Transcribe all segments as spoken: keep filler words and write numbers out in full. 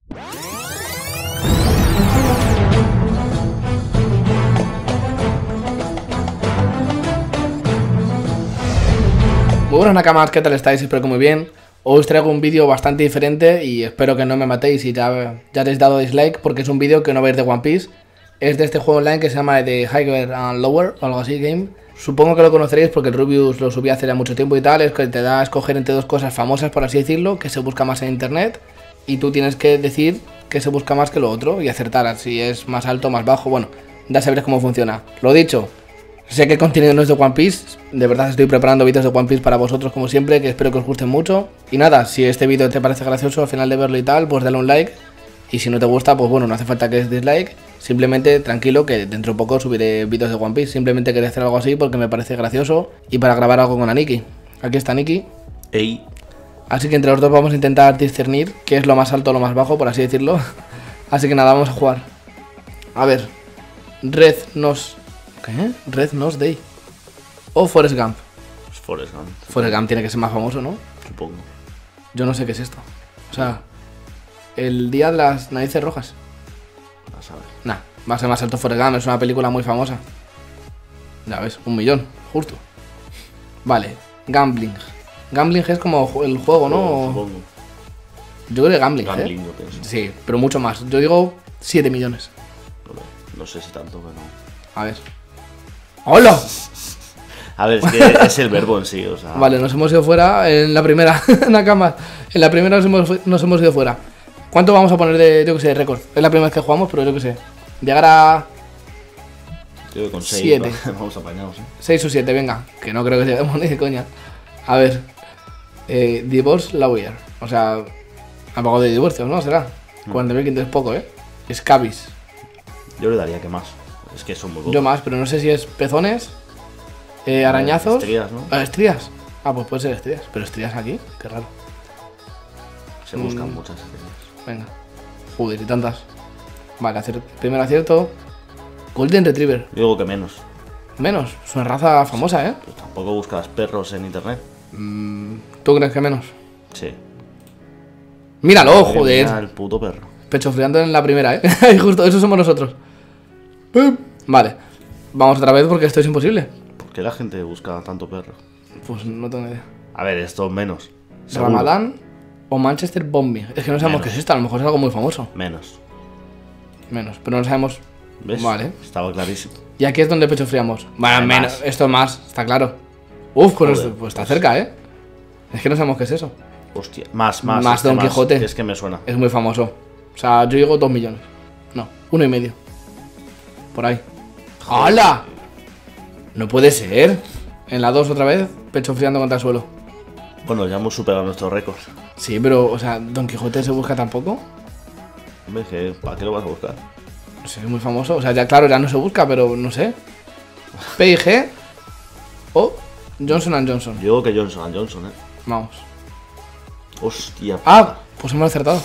Muy buenas nakamas, ¿qué tal estáis? Espero que muy bien. Hoy os traigo un vídeo bastante diferente y espero que no me matéis y ya, ya habéis dado dislike, porque es un vídeo que no veis de One Piece. Es de este juego online que se llama The Higher and Lower o algo así, game. Supongo que lo conoceréis porque el Rubius lo subí hace ya mucho tiempo y tal. Es que te da a escoger entre dos cosas famosas, por así decirlo, que se busca más en internet, y tú tienes que decir que se busca más que lo otro y acertar si es más alto o más bajo. Bueno, ya sabréis cómo funciona. Lo dicho, sé que el contenido no es de One Piece, de verdad estoy preparando vídeos de One Piece para vosotros como siempre, que espero que os gusten mucho. Y nada, si este vídeo te parece gracioso al final de verlo y tal, pues dale un like. Y si no te gusta, pues bueno, no hace falta que des dislike. Simplemente tranquilo que dentro de poco subiré vídeos de One Piece. Simplemente quería hacer algo así porque me parece gracioso y para grabar algo con Aniki. Aquí está Aniki. Ey. Así que entre los dos vamos a intentar discernir qué es lo más alto o lo más bajo, por así decirlo. Así que nada, vamos a jugar. A ver. Red Nos... ¿Qué? Red Nose Day. O Forrest Gump. Pues Forrest Gump. Forrest Gump tiene que ser más famoso, ¿no? Supongo. Yo no sé qué es esto. O sea, el día de las narices rojas. A saber. Nah, va a ser más alto Forrest Gump, es una película muy famosa. Ya ves, un millón, justo. Vale, Gambling. Gambling es como el juego, ¿no? Supongo. Yo creo que Gambling, Gambling, ¿eh? yo pienso. Sí, pero mucho más. Yo digo siete millones. No, no sé si tanto, pero... A ver. ¡Hola! A ver, es que es el verbo en sí, o sea... Vale, nos hemos ido fuera en la primera, en la cama. En la primera nos hemos, nos hemos ido fuera. ¿Cuánto vamos a poner de, yo que sé, récord? Es la primera vez que jugamos, pero yo que sé. Llegar a... Yo creo que con seis siete. Vamos apañados, ¿eh? seis o siete, venga. Que no creo que lleguemos ni de coña. A ver. Eh, Divorce Lawyer. O sea, tampoco de divorcio, ¿no? Será. cuarenta mil quinientos es poco, ¿eh? Scabies. Yo le daría que más. Es que son muy pocos. Yo más, pero no sé si es pezones, eh, arañazos... Estrías, ¿no? Ah, estrías. Ah, pues puede ser estrías. Pero estrías aquí, qué raro. Se buscan Mm. muchas estrías. Venga. Joder, y tantas. Vale, acier- primer acierto. Golden Retriever. Yo digo que menos. Menos. Es una raza famosa, ¿eh? Pues tampoco buscas perros en internet. Mm, ¿Tú crees que menos? Sí. Míralo, Madre joder. mía, el puto perro. Pecho friando en la primera, ¿eh? Y justo, eso somos nosotros. Vale. Vamos otra vez porque esto es imposible. ¿Por qué la gente busca tanto perro? Pues no tengo idea. A ver, esto menos. Seguro. Ramadán o Manchester Bombing. Es que no sabemos Menos. qué es esto. A lo mejor es algo muy famoso. Menos. Menos. Pero no sabemos. ¿Ves? Vale. Estaba clarísimo. Y aquí es donde pecho friamos. Bueno, Hay menos. más. Esto más. Está claro. Uf, pues, Joder, pues está pues- cerca, ¿eh? Es que no sabemos qué es eso. Hostia. Más, más. Más este Don Quijote. Es que me suena. Es muy famoso. O sea, yo digo dos millones. No, uno y medio. Por ahí. ¡Hala! No puede ser. En la dos otra vez, pecho friando contra el suelo. Bueno, ya hemos superado nuestro récord. Sí, pero, o sea, ¿Don Quijote se busca tampoco? Hombre, que ¿para qué lo vas a buscar? No sé, es muy famoso. O sea, ya claro, ya no se busca, pero no sé. P y G o Johnson and Johnson. Yo digo que Johnson and Johnson, eh. Vamos. Hostia. Ah, pues hemos acertado.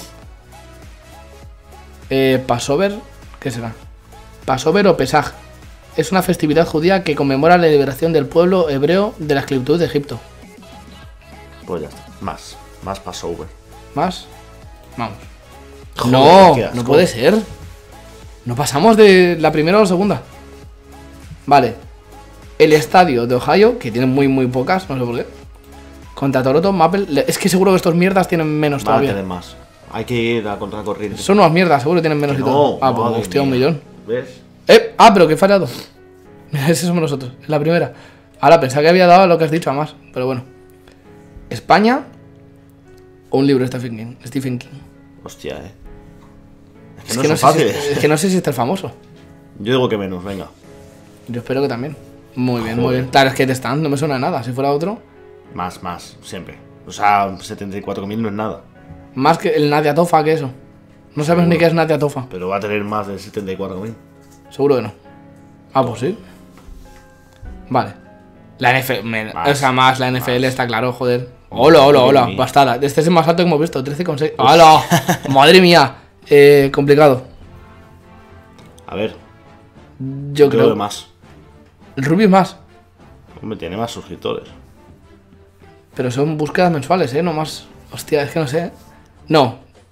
Eh, Passover, ¿qué será? Passover o Pesaj. Es una festividad judía que conmemora la liberación del pueblo hebreo de la esclavitud de Egipto. Pues ya está. Más. Más Passover. ¿Más? Vamos. Joder, no, qué asco. no puede ser. No pasamos de la primera a la segunda. Vale. El estadio de Ohio, que tiene muy, muy pocas, no sé por qué. Contra Toronto, Maple. le- Es que seguro que estos mierdas tienen menos Va a todavía. tener más. Hay que ir a contracorriente. Son unas mierdas, seguro que tienen menos Que y todo. no, Ah, pues madre hostia, un mía. millón. ¿Ves? Eh, ah, pero que he fallado. Ese somos nosotros, es la primera. Ahora pensaba que había dado lo que has dicho a más, pero bueno. España o un libro de Stephen King. Stephen King. Hostia, eh. Es que Es no que no, son sé si, fáciles. es que no sé si está el famoso. Yo digo que menos, venga. Yo espero que también. Muy bien, muy Joder. bien. Claro, es que te están, no me suena de nada. Si fuera otro, Más, más, siempre. O sea, setenta y cuatro mil no es nada. más que el Nadia Tofa que eso. No sabes ni qué es Nadia Tofa. Pero va a tener más de setenta y cuatro mil. Seguro que no. Ah, pues sí. Vale. La N F L, me- Más. o sea, más la N F L Más. está claro, joder. Hola, hola, hola. Madre mía. Bastada. Este es el más alto que hemos visto, trece coma seis. ¡Hola! Madre mía. Eh, complicado. A ver, Yo yo creo creo. que más. El Ruby es más. Hombre, tiene más suscriptores. Pero son búsquedas mensuales, ¿eh? No más. Hostia, es que no sé. No.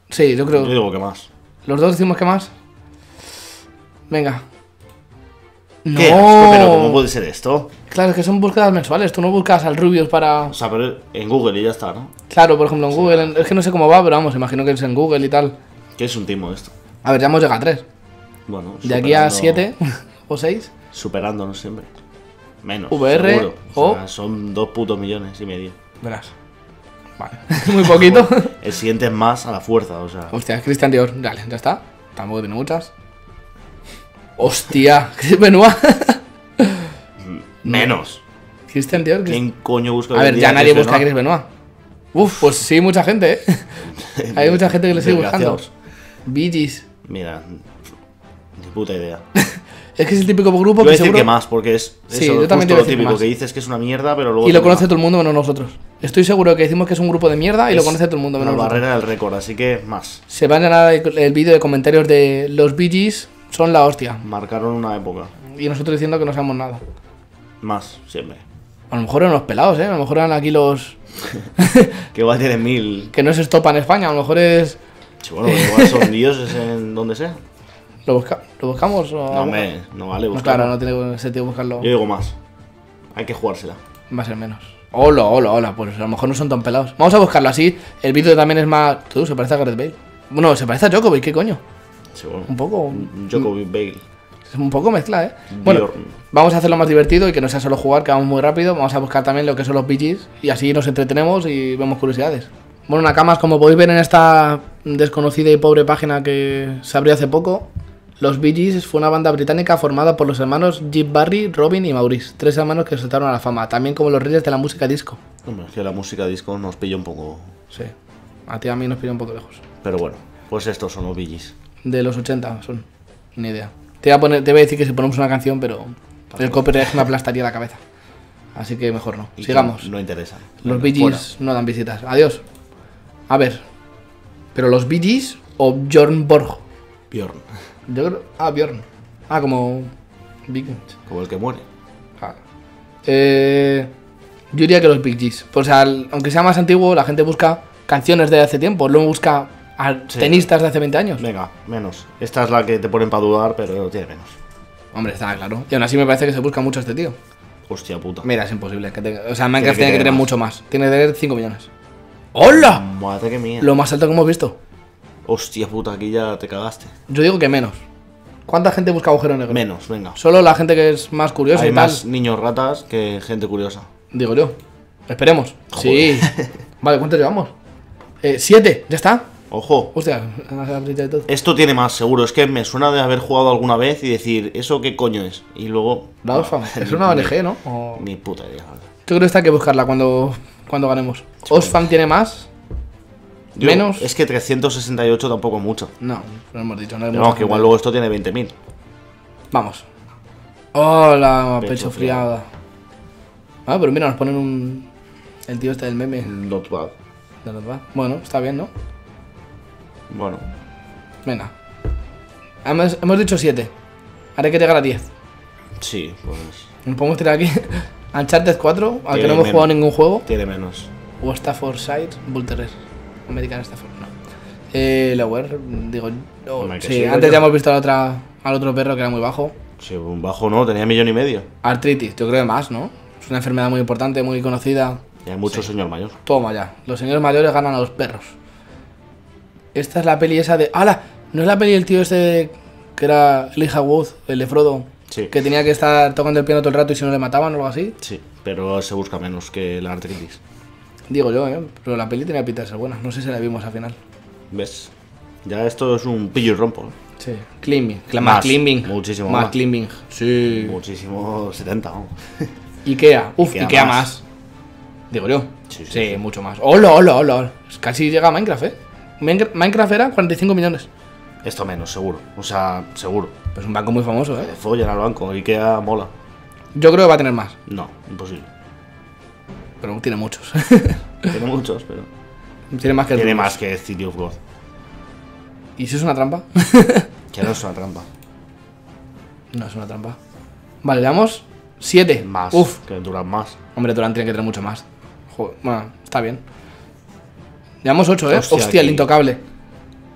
Sí, yo creo. Yo digo que más. ¿Los dos decimos que más? Venga. ¿Qué? No. Pero ¿cómo puede ser esto? Claro, es que son búsquedas mensuales. Tú no buscas al Rubius para... O sea, pero en Google y ya está, ¿no? Claro, por ejemplo, en Google. en- Es que no sé cómo va, pero vamos, imagino que es en Google y tal. ¿Qué es un timo esto? A ver, ya hemos llegado a tres. Bueno, De aquí a superando- siete o seis. Superándonos siempre. Menos. V R seguro. O sea, o- son dos putos millones y medio. Verás. Vale. Muy poquito. El siguiente es más a la fuerza, o sea. Hostia, Cristian Dior. Dale, ya está. Tampoco tiene muchas. Hostia, Chris Benoit. Menos. Cristian Dior. Chris- ¿Quién coño busca A hoy ver, en ya día nadie Chris busca a Chris Benoit. Uf, pues sí, mucha gente, ¿eh? Hay mucha gente que le sigue buscando. Desgraciados. Bee Gees. Mira, ni puta idea. Es que es el típico grupo Voy a que decir seguro... que más, porque es Sí, eso, yo también te justo iba a lo decir que típico más. que dices que es una mierda, pero luego. Y lo te conoce va. todo el mundo menos nosotros. Estoy seguro que decimos que es un grupo de mierda y lo Es conoce todo el mundo La menos nosotros. barrera del récord, así que más. Se va a llenar el el vídeo de comentarios de los Bee Gees son la hostia. Marcaron una época. Y nosotros diciendo que no sabemos nada. Más, siempre. A lo mejor eran los pelados, ¿eh? A lo mejor eran aquí los... Que igual tiene mil. que no se estopa en España. A lo mejor es... Sí, bueno, igual son dioses en donde sea. ¿Lo, busca... ¿Lo buscamos? O... No, me, no vale No, buscarlo. claro, no tiene sentido buscarlo. Yo digo más. Hay que jugársela. Va a ser menos. Hola, hola, hola. Pues a lo mejor no son tan pelados. Vamos a buscarlo así. El vídeo también es más... Tú, se parece a Gareth Bale. Bueno, se parece a Djokovic, ¿qué coño? Sí, bueno. Un poco... Djokovic Bale. Es un poco mezcla, ¿eh? Bueno, Bjorn. vamos a hacerlo más divertido y que no sea solo jugar, que vamos muy rápido. Vamos a buscar también lo que son los Bee Gees y así nos entretenemos y vemos curiosidades. Bueno, Nakamas, como podéis ver en esta desconocida y pobre página que se abrió hace poco, los Bee Gees fue una banda británica formada por los hermanos Jim Barry, Robin y Maurice, tres hermanos que saltaron a la fama, también como los reyes de la música disco. Hombre, es que la música disco nos pilla un poco. Sí, a ti y a mí nos pilla un poco lejos. Pero bueno, pues estos son los Bee Gees. De los ochenta son, ni idea. Te voy a, poner, te voy a decir que si ponemos una canción, pero el copyright me aplastaría la cabeza. Así que mejor no. Y Sigamos. que No interesan. Los Venga, Bee Gees no dan visitas. Adiós. A ver. ¿Pero los Bee Gees o Bjorn Borg? fuera. Bjorn. Yo creo... Ah, Bjorn. Ah, como... Vikings. Como el que muere. Ah. Eh... Yo diría que los Bee Gees. Pues al- aunque sea más antiguo, la gente busca canciones de hace tiempo. Luego busca a Sí. tenistas de hace veinte años. Venga, menos. Esta es la que te ponen para dudar, pero tiene menos. Hombre, está claro. Y aún así me parece que se busca mucho a este tío. Hostia puta. Mira, es imposible. Que tenga... O sea, Minecraft Tiene tiene que que tener tener mucho más. Tiene que tener cinco millones. ¡Hola! Madre que mía. Lo más alto que hemos visto. Hostia puta, aquí ya te cagaste. Yo digo que menos. ¿Cuánta gente busca agujero negro? Menos, venga. Solo la gente que es más curiosa Hay y tal. más niños ratas que gente curiosa. Digo yo. Esperemos. Joder. Sí. Vale, ¿cuánto llevamos? Eh, siete, ¿ya está? Ojo. Hostia, la brilla de todo. Esto tiene más, seguro. Es que me suena de haber jugado alguna vez y decir, ¿eso qué coño es? Y luego. La Oxfam. No, Es ni- una O N G, ni- ¿no? O- Ni puta idea. la verdad. Yo creo que esta hay que buscarla cuando, cuando ganemos. Oxfam tiene más. Yo- Menos. Es que trescientos sesenta y ocho tampoco es mucho. No, lo hemos dicho. No hay Pero mucha vamos, que gente. igual luego esto tiene veinte mil. Vamos. Hola, pecho, Pecho friada. Ah, pero mira, nos ponen un. El tío este del meme. Not bad. De verdad. Bueno, está bien, ¿no? Bueno, Venga. Hemos, hemos dicho siete. Haré que llegar a diez. sí, pues. Nos podemos tirar aquí. Uncharted cuatro, al que Tiene no hemos menos. jugado ningún juego. Tiene menos. O Staffordshire, Bull Terrier. American Stafford, no. Eh, Lower, digo. oh, Hombre, que sí, sí, antes coño. ya hemos visto a la otra, al otro perro que era muy bajo. Sí, un bajo no, tenía millón y medio. Artritis, yo creo que más, ¿no? Es una enfermedad muy importante, muy conocida. Y hay mucho señor mayor. Toma ya. Los señores mayores ganan a los perros. Esta es la peli esa de. ¡Hala! ¿No es la peli del tío este de- que era Elijah Wood, el de Frodo? Sí. Que tenía que estar tocando el piano todo el rato y si no le mataban o algo así. Sí, pero se busca menos que la artritis. Digo yo, ¿eh? Pero la peli tenía pinta de ser buena. No sé si la vimos al final. ¿Ves? Ya esto es un pillo y rompo. ¿no? Sí. Climbing. Cla- Más, Más climbing. muchísimo más. más. climbing. Sí. Muchísimo setenta, ¿no? Ikea. Uf, Ikea, Ikea más. más. Digo yo. Sí, Sí, sí, sí. mucho más. Hola, hola, hola. Casi llega a Minecraft, ¿eh? Minecraft Minecraft era cuarenta y cinco millones. Esto menos, seguro. O sea, seguro. Pues un banco muy famoso, ¿eh? Le follan al banco. Ikea mola. Yo creo que va a tener más. No, imposible. Pero tiene muchos. Tiene muchos, pero. tiene más que el Tiene Rubius. más que City of God. ¿Y si es una trampa? Que no es una trampa. No es una trampa. Vale, le damos siete. Más. Uf. Que duran más. Hombre, Durant tiene que tener mucho más. Joder, bueno, está bien. Le damos ocho, ¿eh? Hostia, Hostia, el aquí. intocable.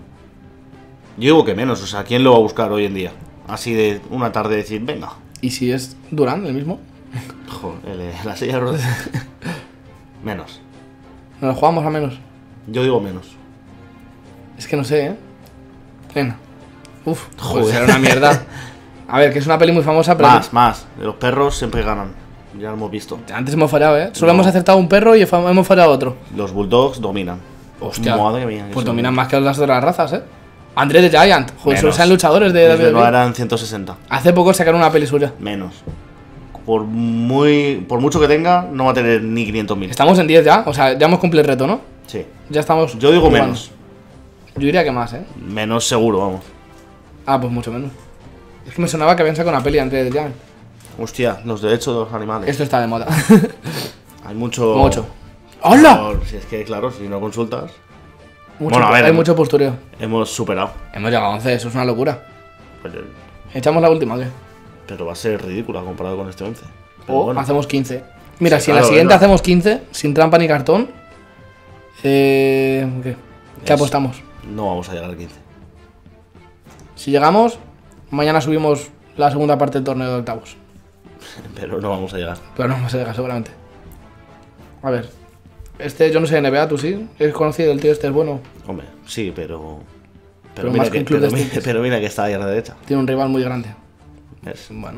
Yo digo que menos, o sea, ¿quién lo va a buscar hoy en día? Así de una tarde decir, venga. ¿Y si es Durán el mismo? Joder, el- la silla de ruedas. Menos. ¿Nos lo jugamos a menos? Yo digo menos. Es que no sé, ¿eh? Venga. Uf, Joder. pues era una mierda. A ver, que es una peli muy famosa, pero Más, más. De los perros siempre ganan. Ya lo hemos visto. antes hemos fallado, ¿eh? Solo No. hemos acertado un perro y fa- hemos fallado otro. Los bulldogs dominan. Hostia, Madre mía, que pues son- dominan más que las otras razas, ¿eh? André the Giant, joder, solo Menos. sean luchadores de Desde W no W E. eran ciento sesenta. Hace poco sacaron una peli suya. Menos. Por muy por mucho que tenga, no va a tener ni quinientos mil. Estamos en diez ya, o sea, ya hemos cumplido el reto, ¿no? Sí. Ya estamos. Yo digo jugando. menos. Yo diría que más, ¿eh? Menos seguro, vamos. Ah, pues mucho menos. Es que me sonaba que habían sacado una peli antes de Giant. Hostia, los derechos de los animales. Esto está de moda. Hay mucho. Mucho. ¡Hola! Claro, Si es que, claro, si no consultas, Mucho, Bueno, a ver, hay hemos- mucho postureo. hemos superado. Hemos llegado a once, eso es una locura. Pero, ¿Echamos la última o qué? pero va a ser ridícula comparado con este once. Pero O bueno, hacemos quince. Mira, Sí, si en claro, la siguiente venga. hacemos quince, sin trampa ni cartón. Eh, ¿Qué? ¿Qué Es- apostamos? no vamos a llegar al quince. Si llegamos, mañana subimos la segunda parte del torneo de octavos. Pero no vamos a llegar. Pero no vamos a llegar seguramente. A ver. Este, yo no sé de N B A, tú sí. Es conocido, el tío este es bueno. Hombre, sí, pero. Pero, Pero mira, más que que, un club pero, de mira, striptease. pero mira que está ahí a la derecha. Tiene un rival muy grande. ¿Ves? Bueno.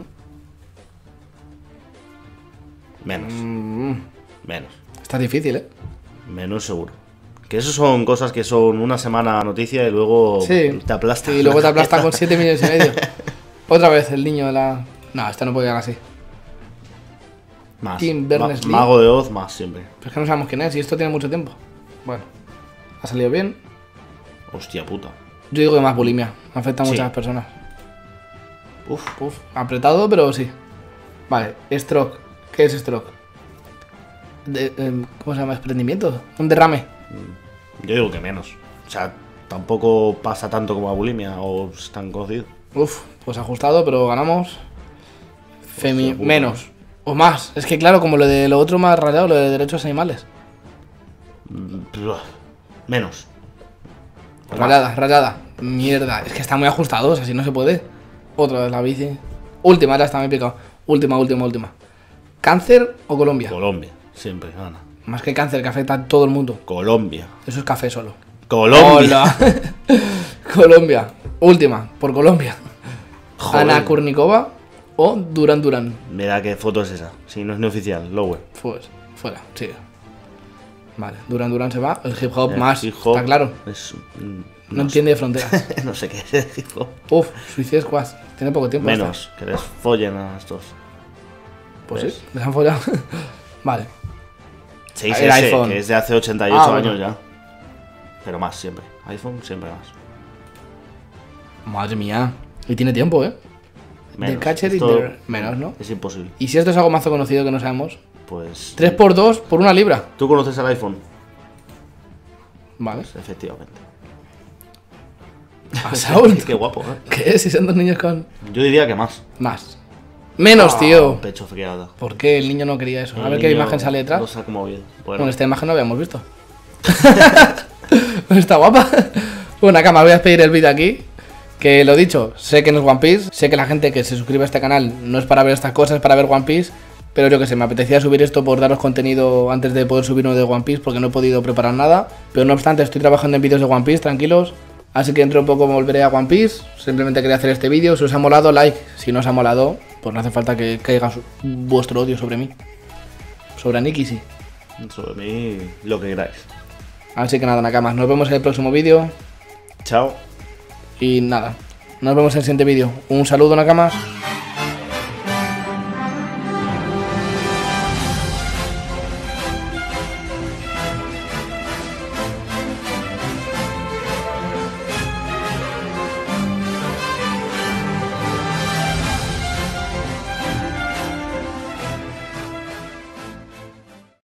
Menos. Mm, Menos. está difícil, ¿eh? Menos seguro. Que eso son cosas que son una semana noticia y luego Sí. te aplastan. Y luego te la aplastan cabeza. con siete millones y medio. Otra vez, el niño de la... No, este no puede llegar así. Más. Tim Ma- Berners-Lee. Mago de Oz, más siempre. Pero es que no sabemos quién es y esto tiene mucho tiempo. Bueno. Ha salido bien. Hostia puta. Yo digo que más bulimia. Afecta a Sí. muchas personas. Uf. Uf, apretado, pero sí. Vale, stroke. ¿Qué es stroke? De- em, ¿Cómo se llama? Desprendimiento. Un derrame. Yo digo que menos. O sea, tampoco pasa tanto como a bulimia o es tan conocido. Uf, pues ajustado, pero ganamos. Femi puta. menos. O más. Es que claro, como lo de lo otro más rayado, lo de derechos animales. Buah. Menos. O más. Rayada, rayada. Mierda. Es que está muy ajustado, o sea, si no se puede. Otra vez la bici. Última, ya está, me he picado. Última, última, última. ¿Cáncer o Colombia? Colombia. Siempre gana. Más que cáncer, que afecta a todo el mundo. Colombia. Eso es café solo. Colombia. Hola. Colombia. Última, por Colombia. Joder. Ana Kurnikova o Duran Duran. Mira qué foto es esa. Si no es ni oficial, Lowe. Pues, fuera, sí. Vale, Duran Duran se va. El hip hop El más, hip hop está claro. es, mm, No, entiende de fronteras. sé. No sé qué es el hip hop. Uf, Suicide Squad. Tiene poco tiempo. esta. Menos. Que les follen a estos. Pues ¿Ves? sí, les han follado. Vale. seis El S, iPhone. que es de hace ochenta y ocho Ah, bueno. años ya. Pero más siempre. iPhone siempre más. Madre mía. Y tiene tiempo, ¿eh? Menos. The Catcher in Esto the... Menos, ¿no? Es imposible. Y si esto es algo mazo conocido que no sabemos. Pues. tres por dos por una libra. ¿Tú conoces el iPhone? Vale. Pues, efectivamente. A Saúl. Qué guapo, ¿eh? ¿Qué es? Si son dos niños con... Yo diría que más. Más. Menos, Ah, tío. Pecho friada. ¿Por qué el niño no quería eso? A ver qué imagen sale detrás. No sé cómo bien. Bueno, Bueno, esta imagen no habíamos visto. Está guapa. Bueno, acá me voy a despedir el vídeo aquí. Que lo dicho, sé que no es One Piece. Sé que la gente que se suscribe a este canal no es para ver estas cosas, es para ver One Piece. Pero yo que sé, me apetecía subir esto por daros contenido antes de poder subir uno de One Piece, porque no he podido preparar nada. Pero no obstante, estoy trabajando en vídeos de One Piece, tranquilos. Así que dentro de poco volveré a One Piece. Simplemente quería hacer este vídeo. Si os ha molado, like. Si no os ha molado, pues no hace falta que caiga su- vuestro odio sobre mí. Sobre Nikki, sí. sobre mí, lo que queráis. Así que nada, nakamas, nos vemos en el próximo vídeo. Chao. Y nada, nos vemos en el siguiente vídeo. Un saludo, nakamas.